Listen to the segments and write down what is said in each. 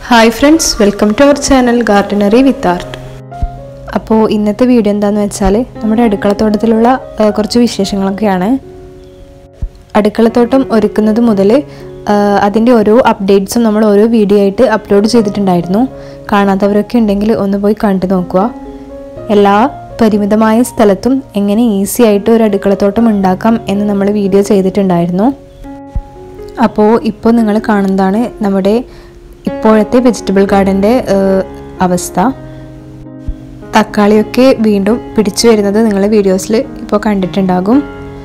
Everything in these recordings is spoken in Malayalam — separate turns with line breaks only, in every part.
Hi friends, welcome to our channel Gardenery with Art. അപ്പോൾ ഇന്നത്തെ വീഡിയോ എന്താണെന്ന് വെച്ചാൽ നമ്മുടെ അടുക്കളത്തോട്ടത്തിലുള്ള കുറച്ച് വിശേഷങ്ങളൊക്കെയാണ്. അടുക്കളത്തോട്ടം ഒരുക്കുന്നത് മുതൽ അതിൻ്റെ ഓരോ അപ്ഡേറ്റ്സും നമ്മൾ ഓരോ വീഡിയോ ആയിട്ട് അപ്ലോഡ് ചെയ്തിട്ടുണ്ടായിരുന്നു. കാണാത്തവരൊക്കെ ഉണ്ടെങ്കിൽ ഒന്ന് പോയി കണ്ടു നോക്കുക. എല്ലാ പരിമിതമായ സ്ഥലത്തും എങ്ങനെ ഈസി ആയിട്ട് ഒരു അടുക്കളത്തോട്ടം ഉണ്ടാക്കാം എന്ന് നമ്മൾ വീഡിയോ ചെയ്തിട്ടുണ്ടായിരുന്നു. അപ്പോൾ ഇപ്പോൾ നിങ്ങൾ കാണുന്നതാണ് നമ്മുടെ ഇപ്പോഴത്തെ വെജിറ്റബിൾ ഗാർഡൻ്റെ അവസ്ഥ. തക്കാളിയൊക്കെ വീണ്ടും പിടിച്ചു വരുന്നത് നിങ്ങൾ വീഡിയോസിൽ ഇപ്പോൾ കണ്ടിട്ടുണ്ടാകും.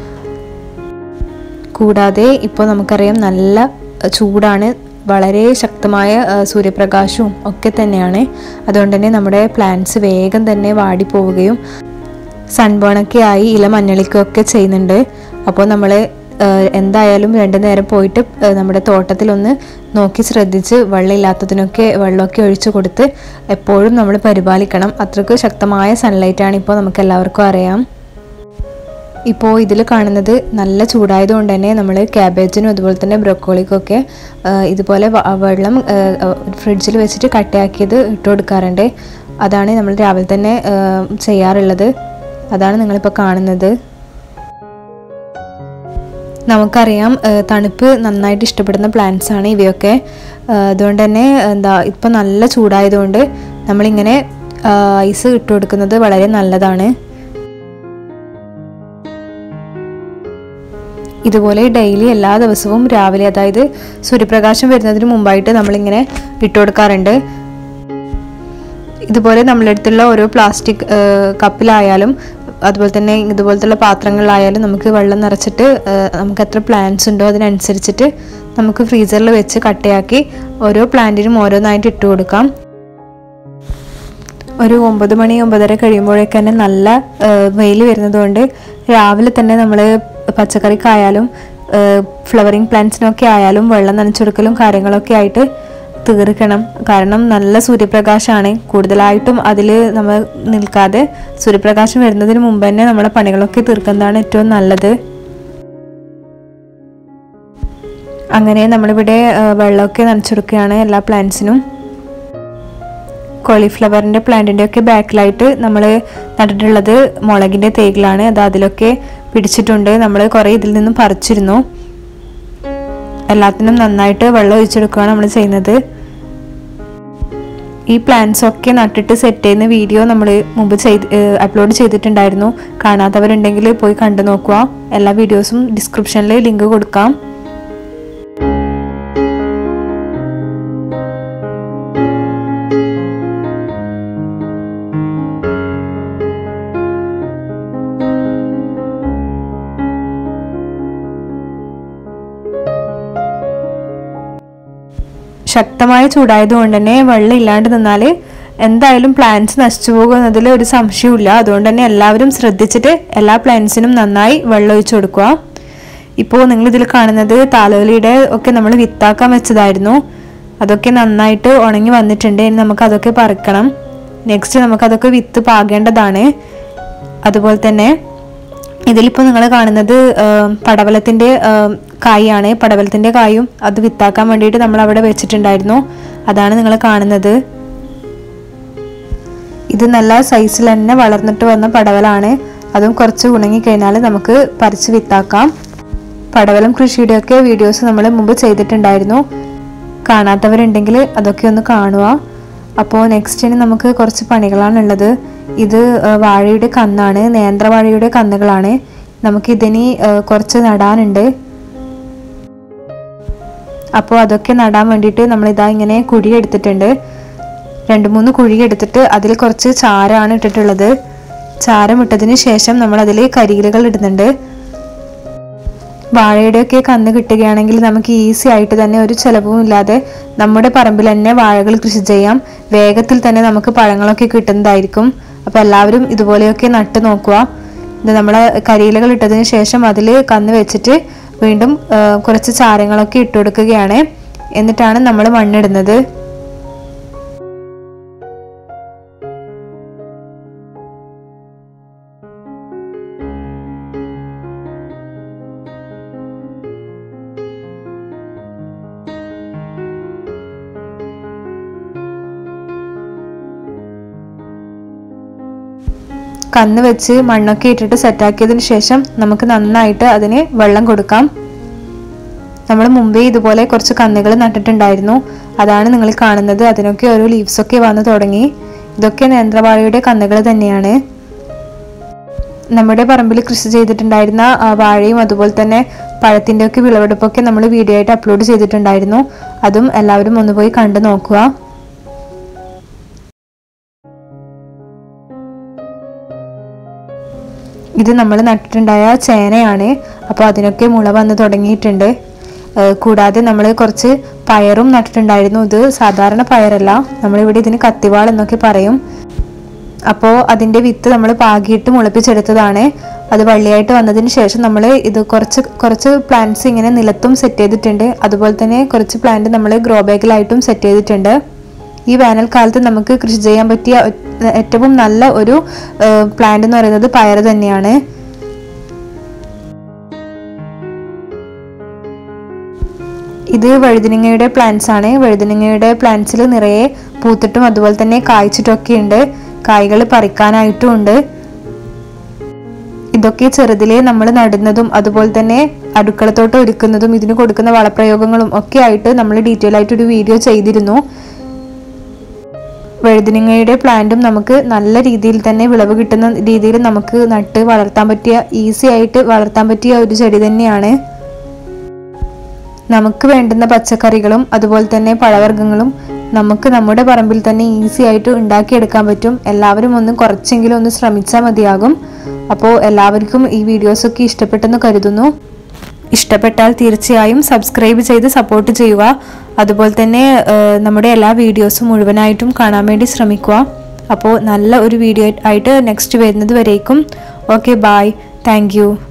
കൂടാതെ ഇപ്പോൾ നമുക്കറിയാം നല്ല ചൂടാണ്, വളരെ ശക്തമായ സൂര്യപ്രകാശവും ഒക്കെ തന്നെയാണ്. അതുകൊണ്ട് തന്നെ നമ്മുടെ പ്ലാന്റ്സ് വേഗം തന്നെ വാടിപ്പോവുകയും സൺബേണൊക്കെ ആയി ഇല മഞ്ഞളിക്കുകയൊക്കെ ചെയ്യുന്നുണ്ട്. അപ്പോൾ നമ്മൾ എന്തായാലും രണ്ടു നേരം പോയിട്ട് നമ്മുടെ തോട്ടത്തിലൊന്ന് നോക്കി ശ്രദ്ധിച്ച് വെള്ളമില്ലാത്തതിനൊക്കെ വെള്ളമൊക്കെ ഒഴിച്ചു കൊടുത്ത് എപ്പോഴും നമ്മൾ പരിപാലിക്കണം. അത്രയ്ക്ക് ശക്തമായ സൺലൈറ്റാണ് ഇപ്പോൾ നമുക്ക് എല്ലാവർക്കും അറിയാം. ഇപ്പോൾ ഇതിൽ കാണുന്നത് നല്ല ചൂടായതുകൊണ്ട് തന്നെ നമ്മൾ ക്യാബേജിനും അതുപോലെ തന്നെ ബ്രൊക്കോളിക്കൊക്കെ ഇതുപോലെ വെള്ളം ഫ്രിഡ്ജിൽ വെച്ചിട്ട് കട്ടയാക്കിയത് ഇട്ട് കൊടുക്കാറുണ്ട്. അതാണ് നമ്മൾ രാവിലെ തന്നെ ചെയ്യാറുള്ളത്. അതാണ് നിങ്ങളിപ്പോൾ കാണുന്നത്. നമുക്കറിയാം തണുപ്പ് നന്നായിട്ട് ഇഷ്ടപ്പെടുന്ന പ്ലാന്റ്സ് ആണ് ഇവയൊക്കെ. അതുകൊണ്ട് തന്നെ ഇപ്പം നല്ല ചൂടായതുകൊണ്ട് നമ്മളിങ്ങനെ ഐസ് ഇട്ട് കൊടുക്കുന്നത് വളരെ നല്ലതാണ്. ഇതുപോലെ ഡെയിലി എല്ലാ ദിവസവും രാവിലെ, അതായത് സൂര്യപ്രകാശം വരുന്നതിന് മുമ്പായിട്ട് നമ്മളിങ്ങനെ ഇട്ട് കൊടുക്കാറുണ്ട്. ഇതുപോലെ നമ്മളുടെ അടുത്തുള്ള ഓരോ പ്ലാസ്റ്റിക് കപ്പിലായാലും അതുപോലെ തന്നെ ഇതുപോലത്തുള്ള പാത്രങ്ങളിലായാലും നമുക്ക് വെള്ളം നിറച്ചിട്ട് നമുക്ക് എത്ര പ്ലാന്റ്സ് ഉണ്ടോ അതിനനുസരിച്ചിട്ട് നമുക്ക് ഫ്രീസറിൽ വെച്ച് കട്ടയാക്കി ഓരോ പ്ലാന്റിനും ഓരോന്നായിട്ട് ഇട്ട് കൊടുക്കാം. ഒരു 9 മണി 9:30 കഴിയുമ്പോഴേക്ക് തന്നെ നല്ല വെയിൽ വരുന്നതുകൊണ്ട് രാവിലെ തന്നെ നമ്മൾ പച്ചക്കറിക്കായാലും ഫ്ലവറിങ് പ്ലാന്റ്സിനൊക്കെ ആയാലും വെള്ളം നനച്ചു കൊടുക്കലും കാര്യങ്ങളൊക്കെ ആയിട്ട് തീർക്കണം. കാരണം നല്ല സൂര്യപ്രകാശമാണ്. കൂടുതലായിട്ടും അതിൽ നമ്മൾ നിൽക്കാതെ സൂര്യപ്രകാശം വരുന്നതിന് മുമ്പ് തന്നെ നമ്മളെ പണികളൊക്കെ തീർക്കുന്നതാണ് ഏറ്റവും നല്ലത്. അങ്ങനെ നമ്മളിവിടെ വെള്ളമൊക്കെ നനച്ചെടുക്കുകയാണ് എല്ലാ പ്ലാന്റ്സിനും. കോളിഫ്ലവറിൻ്റെ പ്ലാന്റിൻ്റെ ഒക്കെ ബാക്കിലായിട്ട് നമ്മൾ നട്ടിട്ടുള്ളത് മുളകിൻ്റെ തേകിലാണ്. അത് അതിലൊക്കെ പിടിച്ചിട്ടുണ്ട്. നമ്മൾ കുറേ ഇതിൽ നിന്നും പറിച്ചിരുന്നു. എല്ലാത്തിനും നന്നായിട്ട് വെള്ളം ഒഴിച്ചെടുക്കുകയാണ് നമ്മൾ ചെയ്യുന്നത്. ഈ പ്ലാന്റ്സ് ഒക്കെ നട്ടിട്ട് സെറ്റ് ചെയ്യുന്ന വീഡിയോ നമ്മൾ മുമ്പ് അപ്ലോഡ് ചെയ്തിട്ടുണ്ടായിരുന്നു. കാണാത്തവരുണ്ടെങ്കിൽ പോയി കണ്ടു നോക്കുക. എല്ലാ വീഡിയോസും ഡിസ്ക്രിപ്ഷനിൽ ലിങ്ക് കൊടുക്കാം. ശക്തമായ ചൂടായതുകൊണ്ട് തന്നെ വെള്ളം ഇല്ലാണ്ട് നിന്നാൽ എന്തായാലും പ്ലാന്റ്സ് നശിച്ചു പോകുന്നതിൽ ഒരു സംശയമില്ല. അതുകൊണ്ട് തന്നെ എല്ലാവരും ശ്രദ്ധിച്ചിട്ട് എല്ലാ പ്ലാന്റ്സിനും നന്നായി വെള്ളം ഒഴിച്ചു കൊടുക്കുക. ഇപ്പോൾ നിങ്ങളിതിൽ കാണുന്നത് താലോലിയുടെ ഒക്കെ നമ്മൾ വിത്താക്കാൻ വെച്ചതായിരുന്നു. അതൊക്കെ നന്നായിട്ട് ഉണങ്ങി വന്നിട്ടുണ്ട്. ഇനി നമുക്കതൊക്കെ പറിക്കണം. നെക്സ്റ്റ് നമുക്കതൊക്കെ വിത്ത് പാകേണ്ടതാണ്. അതുപോലെ തന്നെ ഇതിലിപ്പോൾ നിങ്ങൾ കാണുന്നത് പടവലത്തിൻ്റെ കായാണ്. പടവലത്തിൻ്റെ കായും അത് വിത്താക്കാൻ വേണ്ടിയിട്ട് നമ്മൾ അവിടെ വെച്ചിട്ടുണ്ടായിരുന്നു. അതാണ് നിങ്ങൾ കാണുന്നത്. ഇത് നല്ല സൈസിൽ തന്നെ വളർന്നിട്ട് വന്ന പടവലാണ്. അതും കുറച്ച് ഉണങ്ങിക്കഴിഞ്ഞാൽ നമുക്ക് പറിച്ച് വിത്താക്കാം. പടവലം കൃഷിയുടെയൊക്കെ വീഡിയോസ് നമ്മൾ മുമ്പ് ചെയ്തിട്ടുണ്ടായിരുന്നു. കാണാത്തവരുണ്ടെങ്കിൽ അതൊക്കെ ഒന്ന് കാണുക. അപ്പോൾ നെക്സ്റ്റിന് നമുക്ക് കുറച്ച് പണികളാണുള്ളത്. ഇത് വാഴയുടെ കന്നാണ്, നേന്ത്രവാഴയുടെ കന്നുകളാണ്. നമുക്കിതിന് കുറച്ച് നടാനുണ്ട്. അപ്പോൾ അതൊക്കെ നടാൻ വേണ്ടിയിട്ട് നമ്മളിതാ ഇങ്ങനെ കുഴി എടുത്തിട്ടുണ്ട്. 2-3 കുഴി എടുത്തിട്ട് അതിൽ കുറച്ച് ചാരമാണ് ഇട്ടിട്ടുള്ളത്. ചാരം ഇട്ടതിന് ശേഷം നമ്മൾ അതിൽ കരിയിലകൾ ഇടുന്നുണ്ട്. വാഴയുടെയൊക്കെ കന്ന് കിട്ടുകയാണെങ്കിൽ നമുക്ക് ഈസി ആയിട്ട് തന്നെ ഒരു ചിലവും ഇല്ലാതെ നമ്മുടെ പറമ്പിൽ തന്നെ വാഴകൾ കൃഷി ചെയ്യാം. വേഗത്തിൽ തന്നെ നമുക്ക് പഴങ്ങളൊക്കെ കിട്ടുന്നതായിരിക്കും. അപ്പോൾ എല്ലാവരും ഇതുപോലെയൊക്കെ നട്ട് നോക്കുക. ഇത് നമ്മൾ കരിയിലകൾ ഇട്ടതിന് ശേഷം അതിൽ കന്ന് വെച്ചിട്ട് വീണ്ടും കുറച്ച് ചാരങ്ങളൊക്കെ ഇട്ട് കൊടുക്കുകയാണ്. എന്നിട്ടാണ് നമ്മൾ മണ്ണിടുന്നത്. കന്ന് വെച്ച് മണ്ണൊക്കെ ഇട്ടിട്ട് സെറ്റാക്കിയതിന് ശേഷം നമുക്ക് നന്നായിട്ട് അതിന് വെള്ളം കൊടുക്കാം. നമ്മൾ മുമ്പേ ഇതുപോലെ കുറച്ച് കന്നുകൾ നട്ടിട്ടുണ്ടായിരുന്നു, അതാണ് നിങ്ങൾ കാണുന്നത്. അതിനൊക്കെ ഓരോ ലീവ്സൊക്കെ വന്ന് തുടങ്ങി. ഇതൊക്കെ നേന്ത്രവാഴയുടെ കന്നുകൾ തന്നെയാണ്. നമ്മുടെ പറമ്പിൽ കൃഷി ചെയ്തിട്ടുണ്ടായിരുന്ന വാഴയും അതുപോലെ തന്നെ പഴത്തിൻ്റെ ഒക്കെ വിളവെടുപ്പൊക്കെ നമ്മൾ വീഡിയോ ആയിട്ട് അപ്ലോഡ് ചെയ്തിട്ടുണ്ടായിരുന്നു. അതും എല്ലാവരും ഒന്ന് പോയി കണ്ടു നോക്കുക. ഇത് നമ്മൾ നട്ടിട്ടുണ്ടായ ചേനയാണ്. അപ്പോൾ അതിനൊക്കെ മുള വന്ന് തുടങ്ങിയിട്ടുണ്ട്. കൂടാതെ നമ്മൾ കുറച്ച് പയറും നട്ടിട്ടുണ്ടായിരുന്നു. ഇത് സാധാരണ പയറല്ല, നമ്മളിവിടെ ഇതിന് കത്തിവാൾ എന്നൊക്കെ പറയും. അപ്പോൾ അതിൻ്റെ വിത്ത് നമ്മൾ പാകിയിട്ട് മുളപ്പിച്ചെടുത്തതാണ്. അത് വള്ളിയായിട്ട് വന്നതിന് ശേഷം നമ്മൾ ഇത് കുറച്ച് പ്ലാന്റ്സ് ഇങ്ങനെ നിലത്തും സെറ്റ് ചെയ്തിട്ടുണ്ട്. അതുപോലെ തന്നെ കുറച്ച് പ്ലാന്റ് നമ്മൾ ഗ്രോ ബാഗിലായിട്ടും സെറ്റ് ചെയ്തിട്ടുണ്ട്. ഈ വേനൽക്കാലത്ത് നമുക്ക് കൃഷി ചെയ്യാൻ പറ്റിയ ഏറ്റവും നല്ല ഒരു പ്ലാന്റ് എന്ന് പറയുന്നത് പയർ തന്നെയാണ്. ഇത് വഴുതനങ്ങയുടെ പ്ലാന്റ്സ് ആണ്. വഴുതനങ്ങയുടെ പ്ലാന്റ്സിൽ നിറയെ പൂത്തിട്ടും അതുപോലെ തന്നെ കായ്ച്ചിട്ടൊക്കെ ഉണ്ട്. കായ്കൾ പറിക്കാനായിട്ടും ഉണ്ട്. ഇതൊക്കെ ചെറുതിലെ നമ്മൾ നടുന്നതും അതുപോലെ തന്നെ അടുക്കളത്തോട്ട് ഒരുക്കുന്നതും ഇതിന് കൊടുക്കുന്ന വളപ്രയോഗങ്ങളും ഒക്കെ ആയിട്ട് നമ്മൾ ഡീറ്റെയിൽ ആയിട്ടൊരു വീഡിയോ ചെയ്തിരുന്നു. വഴുതനങ്ങയുടെ പ്ലാന്റും നമുക്ക് നല്ല രീതിയിൽ തന്നെ വിളവ് കിട്ടുന്ന രീതിയിൽ നമുക്ക് നട്ട് വളർത്താൻ പറ്റിയ, ഈസി ആയിട്ട് വളർത്താൻ പറ്റിയ ഒരു ചെടി തന്നെയാണ്. നമുക്ക് വേണ്ടുന്ന പച്ചക്കറികളും അതുപോലെ തന്നെ പഴവർഗ്ഗങ്ങളും നമുക്ക് നമ്മുടെ പറമ്പിൽ തന്നെ ഈസി ആയിട്ട് ഉണ്ടാക്കിയെടുക്കാൻ പറ്റും. എല്ലാവരും കുറച്ചെങ്കിലും ഒന്ന് ശ്രമിച്ചാൽ മതിയാകും. അപ്പോൾ എല്ലാവർക്കും ഈ വീഡിയോസൊക്കെ ഇഷ്ടപ്പെട്ടെന്ന് കരുതുന്നു. ഇഷ്ടപ്പെട്ടാൽ തീർച്ചയായും സബ്സ്ക്രൈബ് ചെയ്ത് സപ്പോർട്ട് ചെയ്യുക. അതുപോലെ തന്നെ നമ്മുടെ എല്ലാ വീഡിയോസും മുഴുവനായിട്ടും കാണാൻ വേണ്ടി ശ്രമിക്കുക. അപ്പോൾ നല്ല ഒരു വീഡിയോ ആയിട്ട് നെക്സ്റ്റ് വരുന്നത് വരേക്കും. Okay, bye, thank U.